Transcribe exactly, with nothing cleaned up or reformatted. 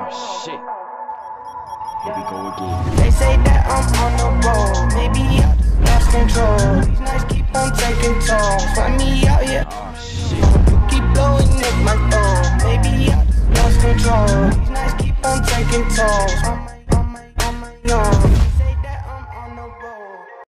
Oh shit. Here we go again. They say that I'm on the road. Maybe I just lost control. These nights keep on taking tolls. Find me out here. Oh shit. You keep blowing at my phone. Maybe I just lost control. These nights keep on taking tolls.